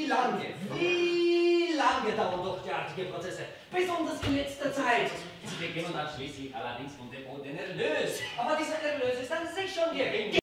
wie lange dauern doch derartige Prozesse? Besonders in letzter Zeit. Sie beginnen dann schließlich allerdings von dem Erlös. Aber dieser Erlös ist an sich schon gering.